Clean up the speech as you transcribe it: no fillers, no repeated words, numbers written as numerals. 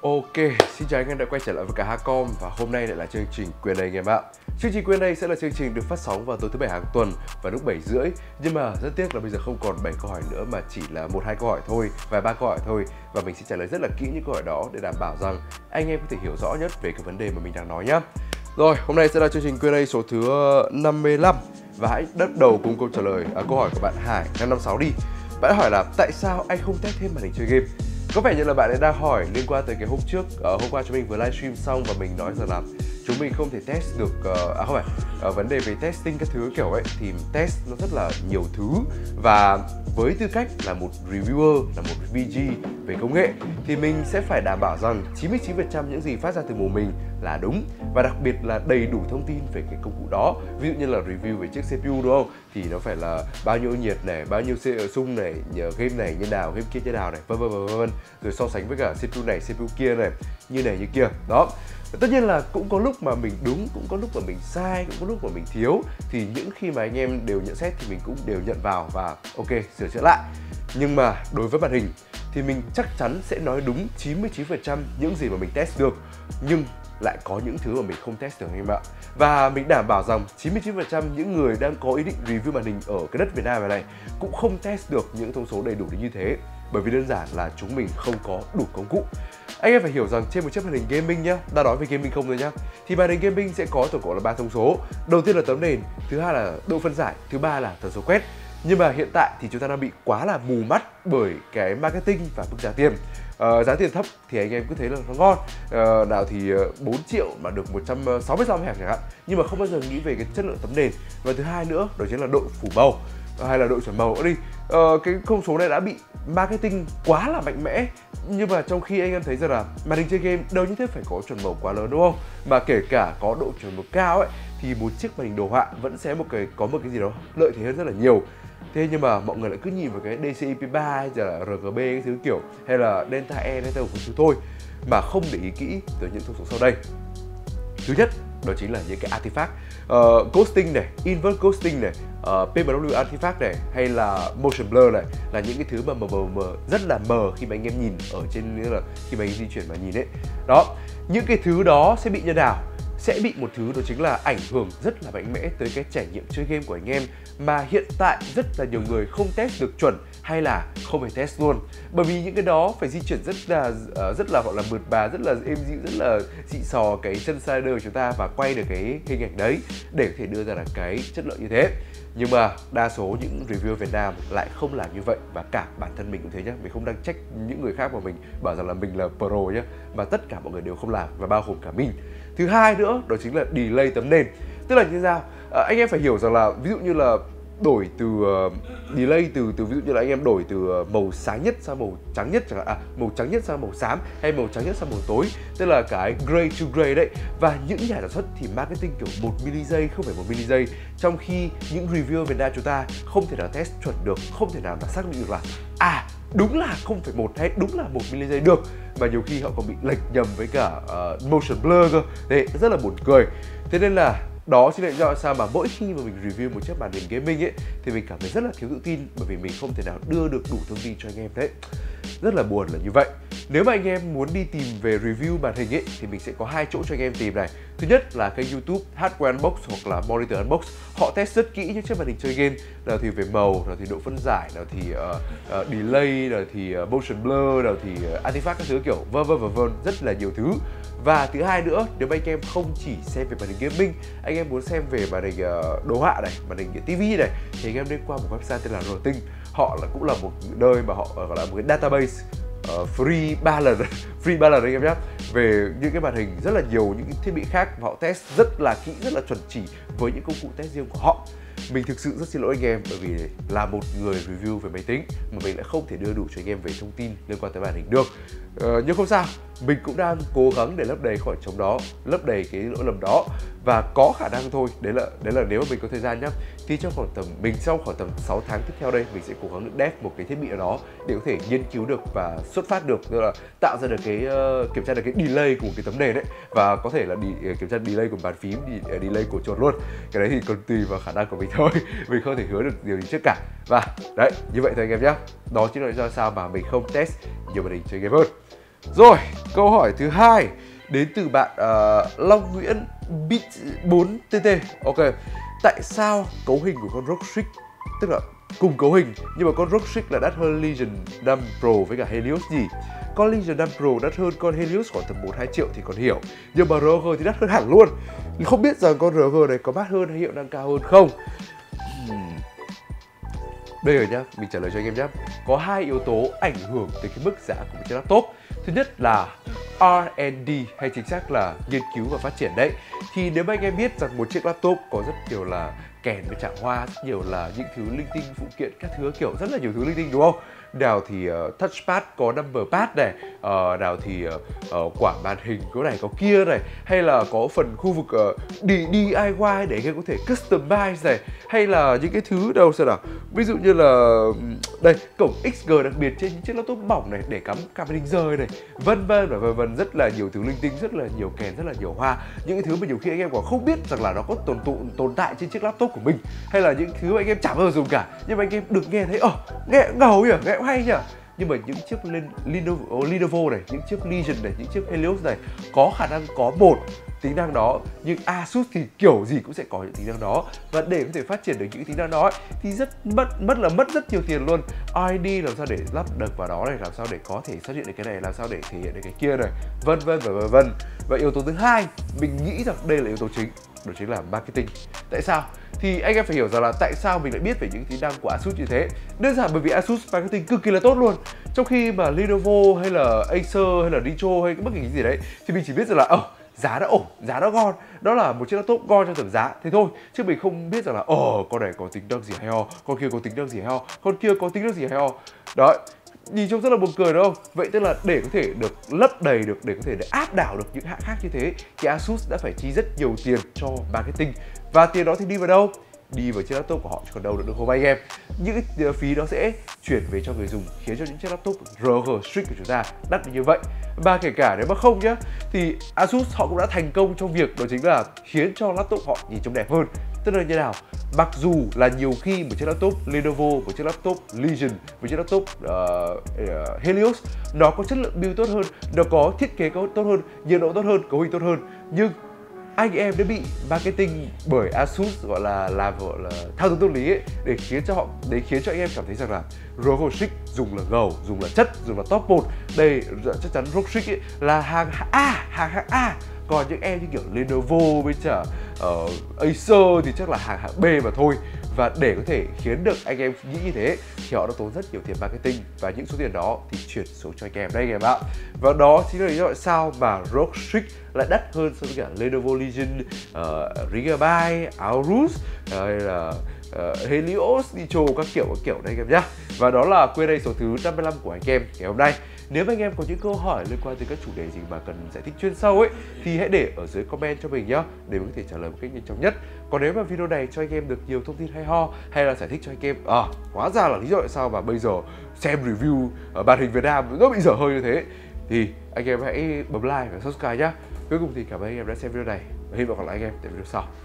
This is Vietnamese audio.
Ok, xin chào anh em đã quay trở lại với cả Hacom và hôm nay lại là chương trình Q&A anh em ạ. Chương trình Q&A sẽ là chương trình được phát sóng vào tối thứ Bảy hàng tuần vào lúc 7 rưỡi. Nhưng mà rất tiếc là bây giờ không còn 7 câu hỏi nữa mà chỉ là 1-2 câu hỏi thôi, vài ba câu hỏi thôi. Và mình sẽ trả lời rất là kỹ những câu hỏi đó để đảm bảo rằng anh em có thể hiểu rõ nhất về cái vấn đề mà mình đang nói nhá. Rồi, hôm nay sẽ là chương trình Q&A số thứ 55 và hãy bắt đầu cùng câu trả lời câu hỏi của bạn Hải 556 đi. Bạn hỏi là tại sao anh không test thêm màn hình chơi game? Có vẻ như là bạn ấy đang hỏi liên quan tới cái hôm trước, hôm qua chúng mình vừa livestream xong và mình nói rằng là chúng mình không thể test được, không phải, vấn đề về testing các thứ kiểu ấy thì test nó rất là nhiều thứ. Và với tư cách là một reviewer, là một VG về công nghệ thì mình sẽ phải đảm bảo rằng 99% những gì phát ra từ mồm mình là đúng và đặc biệt là đầy đủ thông tin về cái công cụ đó. Ví dụ như là review về chiếc CPU đúng không? Thì nó phải là bao nhiêu nhiệt này, bao nhiêu xung này, game này như nào, game kia như nào này, vân vân. Rồi so sánh với cả CPU này, CPU kia này, như kia. Đó. Tất nhiên là cũng có lúc mà mình đúng, cũng có lúc mà mình sai, cũng có lúc mà mình thiếu. Thì những khi mà anh em đều nhận xét thì mình cũng đều nhận vào và ok, sửa chữa lại. Nhưng mà đối với màn hình thì mình chắc chắn sẽ nói đúng 99% những gì mà mình test được. Nhưng lại có những thứ mà mình không test được anh em ạ. Và mình đảm bảo rằng 99% những người đang có ý định review màn hình ở cái đất Việt Nam này cũng không test được những thông số đầy đủ như thế. Bởi vì đơn giản là chúng mình không có đủ công cụ. Anh em phải hiểu rằng trên một chiếc màn hình gaming nhá, đã nói về gaming không thôi nhá, thì màn hình gaming sẽ có tổng cộng là 3 thông số. Đầu tiên là tấm nền, thứ hai là độ phân giải, thứ ba là tần số quét. Nhưng mà hiện tại thì chúng ta đang bị quá là mù mắt bởi cái marketing và mức giá tiền. Giá tiền thấp thì anh em cứ thấy là nó ngon, nào thì 4 triệu mà được 165 Hz chẳng hạn, nhưng mà không bao giờ nghĩ về cái chất lượng tấm nền. Và thứ hai nữa đó chính là độ phủ màu hay là độ chuẩn màu đi. Cái thông số này đã bị marketing quá là mạnh mẽ, nhưng mà trong khi anh em thấy rằng là màn hình chơi game đâu nhất thiết phải có chuẩn màu quá lớn đúng không? Mà kể cả có độ chuẩn màu cao ấy thì một chiếc màn hình đồ họa vẫn sẽ có một cái gì đó lợi thế hơn rất là nhiều. Thế nhưng mà mọi người lại cứ nhìn vào cái DCI-P3 hay là RGB cái thứ kiểu hay là Delta E, Delta một thứ thôi mà không để ý kỹ tới những thông số sau đây. Thứ nhất đó chính là những cái artifact, ghosting này, invert ghosting này, PMW artifact này hay là motion blur này là những cái thứ mà mờ rất là mờ khi mà anh em nhìn ở trên, nghĩa là khi mà anh di chuyển mà nhìn ấy. Đó, những cái thứ đó sẽ bị như nào? Sẽ bị một thứ đó chính là ảnh hưởng rất là mạnh mẽ tới cái trải nghiệm chơi game của anh em mà hiện tại rất là nhiều người không test được chuẩn hay là không phải test luôn. Bởi vì những cái đó phải di chuyển rất là gọi là mượt mà, rất là êm dịu, rất là xịn sò cái chân slider của chúng ta và quay được cái hình ảnh đấy để có thể đưa ra là cái chất lượng như thế. Nhưng mà đa số những reviewer Việt Nam lại không làm như vậy và cả bản thân mình cũng thế nhá. Mình không đang trách những người khác mà mình bảo rằng là mình là pro nhá, mà tất cả mọi người đều không làm và bao gồm cả mình. Thứ hai nữa đó chính là delay tấm nền. Tức là như thế nào? Anh em phải hiểu rằng là ví dụ như là đổi từ delay từ ví dụ như là anh em đổi từ màu sáng nhất sang màu trắng nhất chẳng hạn, màu trắng nhất sang màu xám hay màu trắng nhất sang màu tối, tức là cái gray to gray đấy. Và những nhà sản xuất thì marketing kiểu 1 mili giây không phải 1 mili giây, trong khi những reviewer Việt Nam chúng ta không thể nào test chuẩn được, không thể nào xác định được là đúng là 0,1 hay đúng là 1 mili giây được, mà nhiều khi họ còn bị lệch nhầm với cả motion blur cơ. Đấy, rất là buồn cười. Thế nên là đó chính là lý do sao mà mỗi khi mà mình review một chiếc màn hình gaming ấy thì mình cảm thấy rất là thiếu tự tin, bởi vì mình không thể nào đưa được đủ thông tin cho anh em đấy. Rất là buồn là như vậy. Nếu mà anh em muốn đi tìm về review màn hình ấy thì mình sẽ có 2 chỗ cho anh em tìm này. Thứ nhất là kênh YouTube Hardware Unbox hoặc là Monitor Unbox. Họ test rất kỹ những chiếc màn hình chơi game, nào thì về màu, nào thì độ phân giải, nào thì delay, nào thì motion blur, nào thì artifact các thứ kiểu vân, rất là nhiều thứ. Và thứ hai nữa, nếu mà anh em không chỉ xem về màn hình gaming, anh em muốn xem về màn hình đồ họa này, màn hình TV này, thì anh em nên qua một website tên là Rting. Họ cũng là một nơi mà họ gọi là một cái database free 3 lần anh em nhé, về những cái màn hình rất là nhiều những cái thiết bị khác, và họ test rất là kỹ, rất là chuẩn chỉ với những công cụ test riêng của họ. Mình thực sự rất xin lỗi anh em, bởi vì là một người review về máy tính mà mình lại không thể đưa đủ cho anh em về thông tin liên quan tới màn hình được. Nhưng không sao, mình cũng đang cố gắng để lấp đầy khoảng trống đó, lấp đầy cái lỗi lầm đó, và có khả năng thôi. Đấy là nếu mà mình có thời gian nhá, thì trong khoảng tầm 6 tháng tiếp theo đây mình sẽ cố gắng dev một cái thiết bị nào đó để có thể nghiên cứu được và xuất phát được, tức là tạo ra được cái kiểm tra được cái delay của cái tấm nền đấy, và có thể là kiểm tra delay của bàn phím, delay của chuột luôn. Cái đấy thì còn tùy vào khả năng của mình thôi. Mình không thể hứa được điều gì trước cả. Và đấy, như vậy thôi anh em nhé. Đó chính là lý do sao mà mình không test nhiều màn hình chơi game hơn. Rồi, câu hỏi thứ hai đến từ bạn Long Nguyễn Bit 4TT. Ok, tại sao cấu hình của con ROG Strix, tức là cùng cấu hình nhưng mà con ROG Strix là đắt hơn Legion 5 Pro với cả Helios gì? Con Legion 5 Pro đắt hơn con Helios khoảng tầm 1-2 triệu thì còn hiểu, nhưng mà ROG thì đắt hơn hẳn luôn. Không biết rằng con ROG này có mát hơn hay hiệu năng cao hơn không? Đây rồi nhá, mình trả lời cho anh em nhé. Có hai yếu tố ảnh hưởng tới cái mức giá của một chiếc laptop. Thứ nhất là R&D, hay chính xác là nghiên cứu và phát triển đấy. Thì nếu mà anh em biết rằng một chiếc laptop có rất nhiều là kèn với chạm hoa, rất nhiều là những thứ linh tinh phụ kiện các thứ, kiểu rất là nhiều thứ linh tinh đúng không? Nào thì touchpad có number pad này, nào thì quả màn hình có này có kia này, hay là có phần khu vực DIY để anh em có thể customize này, hay là những cái thứ đâu xem nào, ví dụ như là đây cổng XG đặc biệt trên những chiếc laptop mỏng này để cắm card hình rời này, vân vân và vân vân, rất là nhiều thứ linh tinh, rất là nhiều kèn, rất là nhiều hoa, những cái thứ mà nhiều khi anh em còn không biết rằng là nó có tồn tại trên chiếc laptop của mình, hay là những thứ mà anh em chả bao giờ dùng cả, nhưng mà anh em được nghe thấy nghe ngầu nhỉ, nghe cũng hay nhỉ. Nhưng mà những chiếc Lenovo này, những chiếc Legion này, những chiếc Helios này có khả năng có một tính năng đó, nhưng Asus thì kiểu gì cũng sẽ có những tính năng đó, và để có thể phát triển được những tính năng đó thì rất mất rất nhiều tiền luôn. ID làm sao để lắp được vào đó này, làm sao để có thể xuất hiện được cái này, làm sao để thể hiện được cái kia này, vân vân và vân vân. Và yếu tố thứ hai mình nghĩ rằng đây là yếu tố chính, đó chính là marketing. Tại sao? Thì anh em phải hiểu rằng là tại sao mình lại biết về những tính năng của Asus như thế. Đơn giản bởi vì Asus marketing cực kỳ là tốt luôn. Trong khi mà Lenovo hay là Acer hay là Nitro hay bất kỳ cái gì đấy thì mình chỉ biết rằng là giá đã ổn, giá đã ngon, đó là một chiếc laptop ngon trong tầm giá thế thôi, chứ mình không biết rằng là con này có tính năng gì hay ho, con kia có tính năng gì hay ho, con kia có tính năng gì hay ho. Đấy, nhìn trông rất là buồn cười đúng không? Vậy tức là để có thể được lấp đầy được, để có thể được áp đảo được những hãng khác như thế thì Asus đã phải chi rất nhiều tiền cho marketing, và tiền đó thì đi vào đâu? Đi vào chiếc laptop của họ chứ còn đâu được không anh em? Những cái phí đó sẽ chuyển về cho người dùng, khiến cho những chiếc laptop ROG Strix của chúng ta đắt như vậy. Và kể cả nếu mà không nhá, thì Asus họ cũng đã thành công trong việc đó chính là khiến cho laptop họ nhìn trông đẹp hơn. Tức là như nào? Mặc dù là nhiều khi một chiếc laptop Lenovo, một chiếc laptop Legion, một chiếc laptop Helios nó có chất lượng build tốt hơn, nó có thiết kế tốt hơn, nhiệt độ tốt hơn, cấu hình tốt hơn, nhưng anh em đã bị marketing bởi Asus gọi là thao túng tâm lý ấy, để khiến cho anh em cảm thấy rằng là ROG Strix dùng là ngầu, dùng là chất, dùng là top 1. Đây chắc chắn ROG Strix ấy là hàng hạng A. Còn những em như kiểu Lenovo với cả Acer thì chắc là hàng hạng B mà thôi. Và để có thể khiến được anh em nghĩ như thế thì họ đã tốn rất nhiều tiền marketing, và những số tiền đó thì chuyển xuống cho anh em đây anh em ạ. Và đó chính là lý do tại sao mà ROG Strix lại đắt hơn so với cả Lenovo Legion, Gigabyte, Aorus hay là Helios, Nitro các kiểu đây anh em nhá. Và đó là Q&A số thứ 55 của anh em ngày hôm nay. Nếu anh em có những câu hỏi liên quan tới các chủ đề gì mà cần giải thích chuyên sâu ấy thì hãy để ở dưới comment cho mình nhá, để mình có thể trả lời một cách nhanh chóng nhất. Còn nếu mà video này cho anh em được nhiều thông tin hay ho, hay là giải thích cho anh em hóa ra là lý do tại sao mà bây giờ xem review ở màn hình Việt Nam nó bị dở hơi như thế, thì anh em hãy bấm like và subscribe nhá. Cuối cùng thì cảm ơn anh em đã xem video này và hy vọng gặp lại anh em tại video sau.